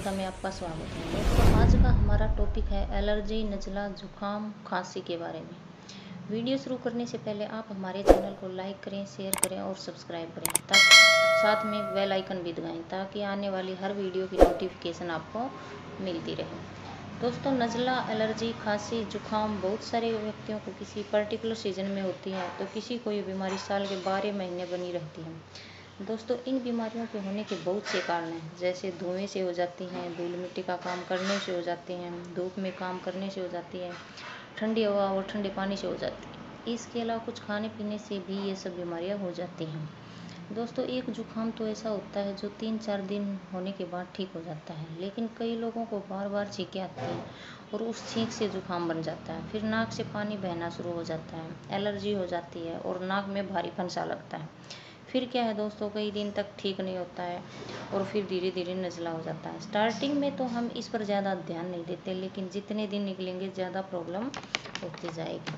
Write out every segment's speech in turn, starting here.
कविता में आपका स्वागत है। दोस्तों, आज का हमारा टॉपिक है एलर्जी, नज़ला, जुकाम, खांसी के बारे में। वीडियो शुरू करने से पहले आप हमारे चैनल को लाइक करें, शेयर करें और सब्सक्राइब करें, ताकि साथ में बेल आइकन भी दबाएं ताकि आने वाली हर वीडियो की नोटिफिकेशन आपको मिलती रहे। दोस्तों, नज़ला, एलर्जी, खांसी, जुकाम बहुत सारे व्यक्तियों को किसी पर्टिकुलर सीजन में होती है, तो किसी को ये बीमारी साल के 12 महीने बनी रहती है। दोस्तों, इन बीमारियों के होने के बहुत से कारण हैं, जैसे धुएं से हो जाती हैं, धूल मिट्टी का काम करने से हो जाती हैं, धूप में काम करने से हो जाती है, ठंडी हवा और ठंडे पानी से हो जाती है। इसके अलावा कुछ खाने पीने से भी ये सब बीमारियां हो जाती हैं। दोस्तों, एक जुकाम तो ऐसा होता है जो 3-4 दिन होने के बाद ठीक हो जाता है, लेकिन कई लोगों को बार बार छींकें आती हैं और उस छींक से जुकाम बन जाता है। फिर नाक से पानी बहना शुरू हो जाता है, एलर्जी हो जाती है और नाक में भारीपन सा लगता है। फिर क्या है दोस्तों, कई दिन तक ठीक नहीं होता है और फिर धीरे धीरे नज़ला हो जाता है। स्टार्टिंग में तो हम इस पर ज़्यादा ध्यान नहीं देते, लेकिन जितने दिन निकलेंगे ज़्यादा प्रॉब्लम होती जाएगी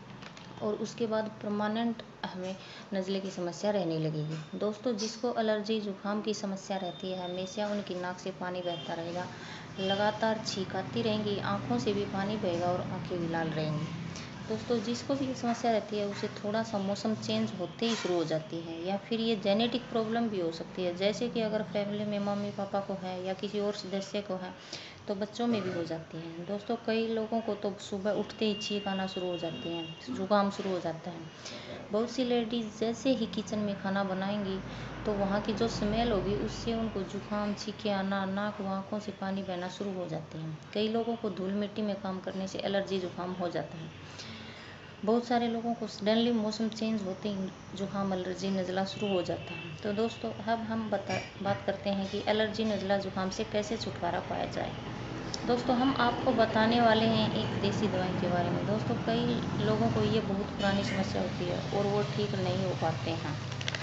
और उसके बाद परमानेंट हमें नज़ले की समस्या रहने लगेगी। दोस्तों, जिसको एलर्जी जुकाम की समस्या रहती है, हमेशा उनकी नाक से पानी बहता रहेगा, लगातार छींक आती रहेंगी, आँखों से भी पानी बहेगा और आँखें भी लाल रहेंगी। दोस्तों, जिसको भी ये समस्या रहती है उसे थोड़ा सा मौसम चेंज होते ही शुरू हो जाती है, या फिर ये जेनेटिक प्रॉब्लम भी हो सकती है। जैसे कि अगर फैमिली में मम्मी पापा को है या किसी और सदस्य को है, तो बच्चों में भी हो जाती है। दोस्तों, कई लोगों को तो सुबह उठते ही छींक आना शुरू हो जाती हैं, जुकाम शुरू हो जाता है। बहुत सी लेडीज़ जैसे ही किचन में खाना बनाएंगी तो वहाँ की जो स्मेल होगी उससे उनको जुकाम, छींकें आना, नाक व आँखों से पानी बहना शुरू हो जाते हैं। कई लोगों को धूल मिट्टी में काम करने से एलर्जी जुकाम हो जाता है। बहुत सारे लोगों को सडनली मौसम चेंज होते ही जुकाम, एलर्जी, नज़ला शुरू हो जाता है। तो दोस्तों, अब हम बात करते हैं कि एलर्जी, नज़ला, जुकाम से कैसे छुटकारा पाया जाए। दोस्तों, हम आपको बताने वाले हैं एक देसी दवाई के बारे में। दोस्तों, कई लोगों को ये बहुत पुरानी समस्या होती है और वो ठीक नहीं हो पाते हैं।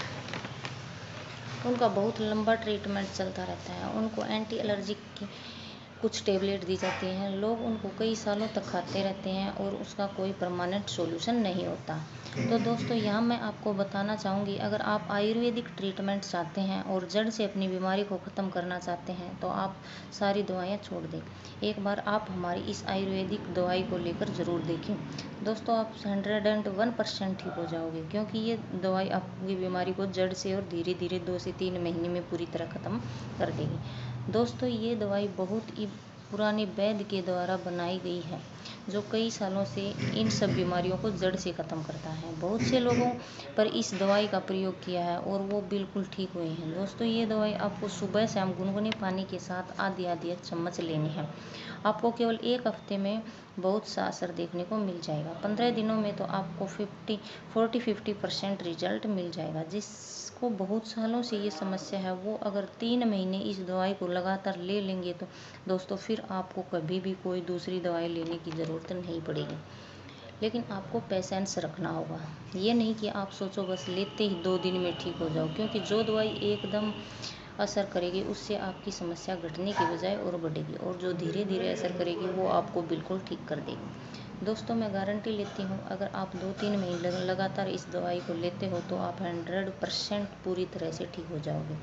उनका बहुत लंबा ट्रीटमेंट चलता रहता है। उनको एंटी एलर्जिक की कुछ टेबलेट दी जाती हैं, लोग उनको कई सालों तक खाते रहते हैं और उसका कोई परमानेंट सॉल्यूशन नहीं होता। तो दोस्तों, यहाँ मैं आपको बताना चाहूँगी, अगर आप आयुर्वेदिक ट्रीटमेंट चाहते हैं और जड़ से अपनी बीमारी को ख़त्म करना चाहते हैं तो आप सारी दवाइयाँ छोड़ दें। एक बार आप हमारी इस आयुर्वेदिक दवाई को लेकर ज़रूर देखें। दोस्तों, आप 101% ठीक हो जाओगे, क्योंकि ये दवाई आपकी बीमारी को जड़ से और धीरे धीरे 2 से 3 महीने में पूरी तरह ख़त्म कर देगी। दोस्तों, ये दवाई बहुत ही पुराने वैद्य के द्वारा बनाई गई है, जो कई सालों से इन सब बीमारियों को जड़ से ख़त्म करता है। बहुत से लोगों पर इस दवाई का प्रयोग किया है और वो बिल्कुल ठीक हुए हैं। दोस्तों, ये दवाई आपको सुबह शाम गुनगुने पानी के साथ आधी चम्मच लेनी है। आपको केवल 1 हफ्ते में बहुत सा असर देखने को मिल जाएगा। 15 दिनों में तो आपको 40-50% रिजल्ट मिल जाएगा। जिसको बहुत सालों से ये समस्या है, वो अगर 3 महीने इस दवाई को लगातार ले लेंगे तो दोस्तों फिर आपको कभी भी कोई दूसरी दवाई लेने की ज़रूरत नहीं पड़ेगी। लेकिन आपको पेशेंस रखना होगा। ये नहीं कि आप सोचो बस लेते ही 2 दिन में ठीक हो जाओ, क्योंकि जो दवाई एकदम असर करेगी उससे आपकी समस्या घटने की बजाय और बढ़ेगी, और जो धीरे धीरे असर करेगी वो आपको बिल्कुल ठीक कर देगी। दोस्तों, मैं गारंटी लेती हूँ, अगर आप 2-3 महीने लगातार इस दवाई को लेते हो तो आप 100% पूरी तरह से ठीक हो जाओगे।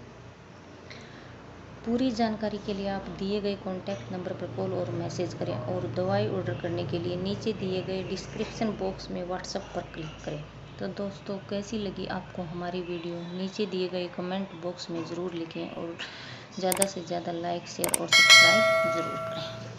पूरी जानकारी के लिए आप दिए गए कॉन्टैक्ट नंबर पर कॉल और मैसेज करें, और दवाई ऑर्डर करने के लिए नीचे दिए गए डिस्क्रिप्शन बॉक्स में व्हाट्सएप पर क्लिक करें। तो दोस्तों, कैसी लगी आपको हमारी वीडियो, नीचे दिए गए कमेंट बॉक्स में ज़रूर लिखें और ज़्यादा से ज़्यादा लाइक, शेयर और सब्सक्राइब ज़रूर करें।